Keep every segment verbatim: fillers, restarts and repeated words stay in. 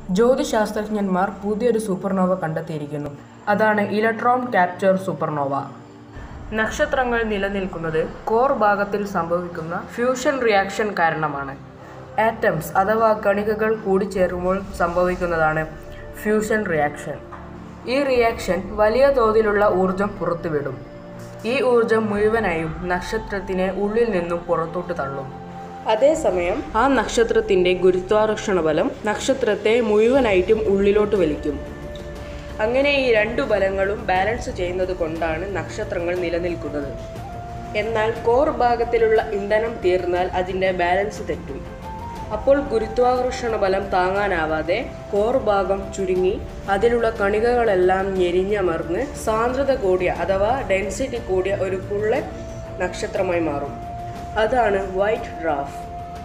ജ്യോതിശാസ്ത്രജ്ഞന്മാർ പുതിയൊരു സൂപ്പർനോവ കണ്ടെത്തിയിരിക്കുന്നു. അതാണ് ഇലക്ട്രോൺ ക്യാപ്ചർ സൂപ്പർനോവ. നക്ഷത്രങ്ങൾ നിലനിൽക്കുന്നത് കോർ ഭാഗത്തിൽ സംഭവിക്കുന്ന ഫ്യൂഷൻ റിയാക്ഷൻ കാരണമാണ്. ആറ്റംസ് അഥവാ കണികകൾ കൂടിച്ചേരുമ്പോൾ സംഭവിക്കുന്നതാണ് ഫ്യൂഷൻ റിയാക്ഷൻ. ഈ റിയാക്ഷൻ വലിയ തോതിലുള്ള ഊർജം പുറത്തുവിടും. ഈ ഊർജം മുഴുവനായും നക്ഷത്രത്തിനെ ഉള്ളിൽ നിന്നും പുറത്തോട്ട് തള്ളും. അതേസമയം ആ നക്ഷത്രത്തിൻ്റെ ഗുരുത്വാകർഷണ ബലം നക്ഷത്രത്തെ മുഴുവനായിട്ടും ഉള്ളിലോട്ട് വലിക്കും. അങ്ങനെ ഈ രണ്ടു ബലങ്ങളും ബാലൻസ് ചെയ്യുന്നത് കൊണ്ടാണ് നക്ഷത്രങ്ങൾ നിലനിൽക്കുന്നത്. എന്നാൽ കോർ ഭാഗത്തിലുള്ള ഇന്ധനം തീർന്നാൽ അതിൻ്റെ ബാലൻസ് തെറ്റും. അപ്പോൾ ഗുരുത്വാകർഷണ ബലം താങ്ങാനാവാതെ കോർ ഭാഗം ചുരുങ്ങി അതിലുള്ള കണികകളെല്ലാം ഞെരിഞ്ഞമർന്ന് സാന്ദ്രത കൂടിയ അഥവാ ഡെൻസിറ്റി കൂടിയ ഒരു പുള്ളൻ നക്ഷത്രമായി മാറും. അതാണ് വൈറ്റ് ഡ്വാർഫ്.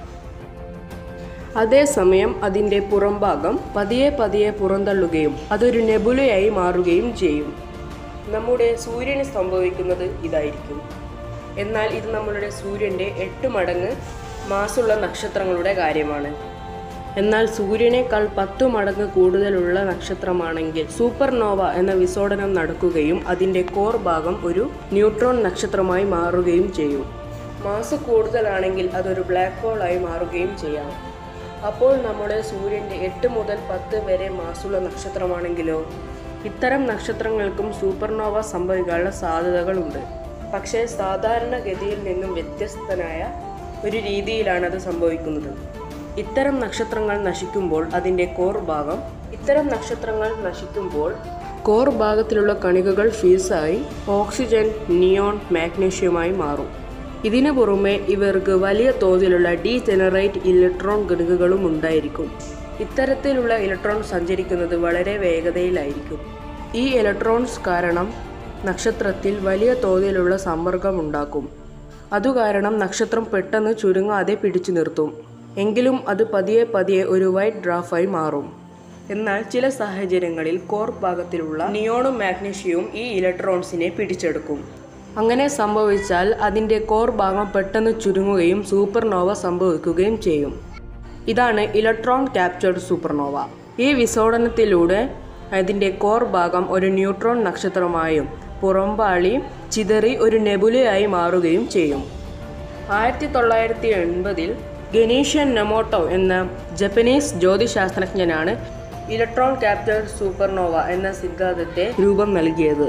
അതേസമയം അതിൻ്റെ പുറംഭാഗം പതിയെ പതിയെ പുറന്തള്ളുകയും അതൊരു നെബുലയായി മാറുകയും ചെയ്യും. നമ്മുടെ സൂര്യന് സംഭവിക്കുന്നത് ഇതായിരിക്കും. എന്നാൽ ഇത് നമ്മളുടെ സൂര്യൻ്റെ എട്ട് മടങ്ങ് മാസുള്ള നക്ഷത്രങ്ങളുടെ കാര്യമാണ്. എന്നാൽ സൂര്യനേക്കാൾ പത്തു മടങ്ങ് കൂടുതലുള്ള നക്ഷത്രമാണെങ്കിൽ സൂപ്പർനോവ എന്ന വിസ്ഫോടനം നടക്കുകയും അതിൻ്റെ കോർ ഭാഗം ഒരു ന്യൂട്രോൺ നക്ഷത്രമായി മാറുകയും ചെയ്യും. മാസ് കൂടുതലാണെങ്കിൽ അതൊരു ബ്ലാക്ക് ഹോളായി മാറുകയും ചെയ്യാം. അപ്പോൾ നമ്മുടെ സൂര്യൻ്റെ എട്ട് മുതൽ പത്ത് വരെ മാസുള്ള നക്ഷത്രമാണെങ്കിലോ? ഇത്തരം നക്ഷത്രങ്ങൾക്കും സൂപ്പർനോവ സംഭവിക്കാനുള്ള സാധ്യതകളുണ്ട്. പക്ഷേ സാധാരണഗതിയിൽ നിന്നും വ്യത്യസ്തനായ ഒരു രീതിയിലാണ് അത് സംഭവിക്കുന്നത്. ഇത്തരം നക്ഷത്രങ്ങൾ നശിക്കുമ്പോൾ അതിൻ്റെ കോർ ഭാഗം ഇത്തരം നക്ഷത്രങ്ങൾ നശിക്കുമ്പോൾ കോർ ഭാഗത്തിലുള്ള കണികകൾ ഫ്യൂസായി ഓക്സിജൻ, നിയോൺ, മാഗ്നീഷ്യമായി മാറും. ഇതിനു പുറമെ ഇവർക്ക് വലിയ തോതിലുള്ള ഡീജനറേറ്റ് ഇലക്ട്രോൺ കണികകളും ഉണ്ടായിരിക്കും. ഇത്തരത്തിലുള്ള ഇലക്ട്രോൺ സഞ്ചരിക്കുന്നത് വളരെ വേഗതയിലായിരിക്കും. ഈ ഇലക്ട്രോൺസ് കാരണം നക്ഷത്രത്തിൽ വലിയ തോതിലുള്ള സമ്മർദ്ദമുണ്ടാക്കും. അതുകാരണം നക്ഷത്രം പെട്ടെന്ന് ചുരുങ്ങാതെ പിടിച്ചു നിർത്തും. എങ്കിലും അത് പതിയെ പതിയെ ഒരു വൈറ്റ് ഡ്വാർഫായി മാറും. എന്നാൽ ചില സാഹചര്യങ്ങളിൽ കോർ ഭാഗത്തിലുള്ള നിയോണും മാഗ്നീഷ്യവും ഈ ഇലക്ട്രോൺസിനെ പിടിച്ചെടുക്കും. അങ്ങനെ സംഭവിച്ചാൽ അതിൻ്റെ കോർ ഭാഗം പെട്ടെന്ന് ചുരുങ്ങുകയും സൂപ്പർനോവ സംഭവിക്കുകയും ചെയ്യും. ഇതാണ് ഇലക്ട്രോൺ ക്യാപ്ചർ സൂപ്പർനോവ. ഈ വിസ്ഫോടനത്തിലൂടെ അതിൻ്റെ കോർ ഭാഗം ഒരു ന്യൂട്രോൺ നക്ഷത്രമായും പുറംപാളി ചിതറി ഒരു നെബുലയായി മാറുകയും ചെയ്യും. ആയിരത്തി തൊള്ളായിരത്തി എൺപതിൽ ഗനീഷ്യൻ നമോട്ടോ എന്ന ജപ്പനീസ് ജ്യോതിശാസ്ത്രജ്ഞനാണ് ഇലക്ട്രോൺ ക്യാപ്ചർ സൂപ്പർനോവ എന്ന സിദ്ധാന്തത്തെ രൂപം നൽകിയത്.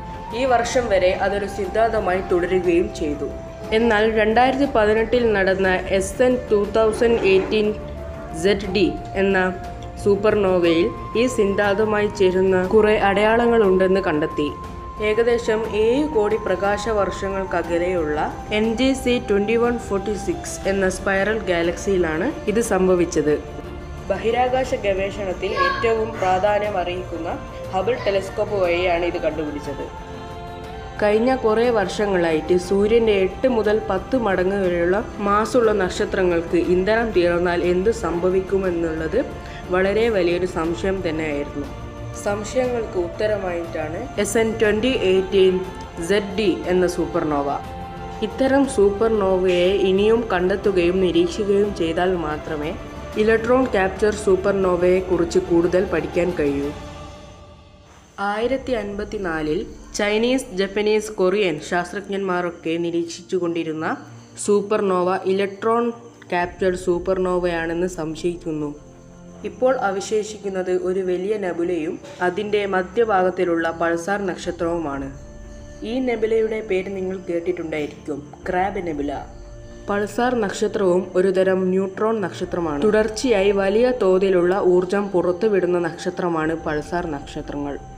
ഈ വർഷം വരെ അതൊരു സിദ്ധാന്തമായി തുടരുകയും ചെയ്തു. എന്നാൽ രണ്ടായിരത്തി പതിനെട്ടിൽ നടന്ന S N two thousand eighteen Z D എന്ന സൂപ്പർനോവയിൽ ഈ സിദ്ധാന്തമായി ചേരുന്ന കുറേ അടയാളങ്ങളുണ്ടെന്ന് കണ്ടെത്തി. ഏകദേശം ഏഴ് കോടി പ്രകാശ വർഷങ്ങൾക്കകലെയുള്ള N G C twenty one forty six എന്ന സ്പൈറൽ ഗാലക്സിയിലാണ് ഇത് സംഭവിച്ചത്. ബഹിരാകാശ ഗവേഷണത്തിൽ ഏറ്റവും പ്രാധാന്യം അറിയിക്കുന്ന ഹബിൾ ടെലിസ്കോപ്പ് വഴിയാണ് ഇത് കണ്ടുപിടിച്ചത്. കഴിഞ്ഞ കുറേ വർഷങ്ങളായിട്ട് സൂര്യൻ്റെ എട്ട് മുതൽ പത്ത് മടങ്ങ് വരെയുള്ള മാസുള്ള നക്ഷത്രങ്ങൾക്ക് ഇന്ധനം തീർന്നാൽ എന്ത് സംഭവിക്കുമെന്നുള്ളത് വളരെ വലിയൊരു സംശയം തന്നെയായിരുന്നു. സംശയങ്ങൾക്ക് ഉത്തരമായിട്ടാണ് S N twenty eighteen Z D എന്ന സൂപ്പർനോവ. ഇത്തരം സൂപ്പർനോവയെ ഇനിയും കണ്ടെത്തുകയും നിരീക്ഷിക്കുകയും ചെയ്താൽ മാത്രമേ ഇലക്ട്രോൺ ക്യാപ്ചർ സൂപ്പർനോവയെ കുറിച്ച് കൂടുതൽ പഠിക്കാൻ കഴിയൂ. ആയിരത്തി അൻപത്തി നാലിൽ ചൈനീസ്, ജപ്പനീസ്, കൊറിയൻ ശാസ്ത്രജ്ഞന്മാരൊക്കെ നിരീക്ഷിച്ചു കൊണ്ടിരുന്ന സൂപ്പർനോവ ഇലക്ട്രോൺ ക്യാപ്ചർ സൂപ്പർനോവയാണെന്ന് സംശയിക്കുന്നു. ഇപ്പോൾ അവശേഷിക്കുന്നത് ഒരു വലിയ നെബുലയും അതിൻ്റെ മധ്യഭാഗത്തിലുള്ള പൾസാർ നക്ഷത്രവുമാണ്. ഈ നെബുലയുടെ പേര് നിങ്ങൾ കേട്ടിട്ടുണ്ടായിരിക്കും, ക്രാബ് നെബുല. പൾസാർ നക്ഷത്രവും ഒരുതരം ന്യൂട്രോൺ നക്ഷത്രമാണ്. തുടർച്ചയായി വലിയ തോതിലുള്ള ഊർജം പുറത്തുവിടുന്ന നക്ഷത്രമാണ് പൾസാർ നക്ഷത്രങ്ങൾ.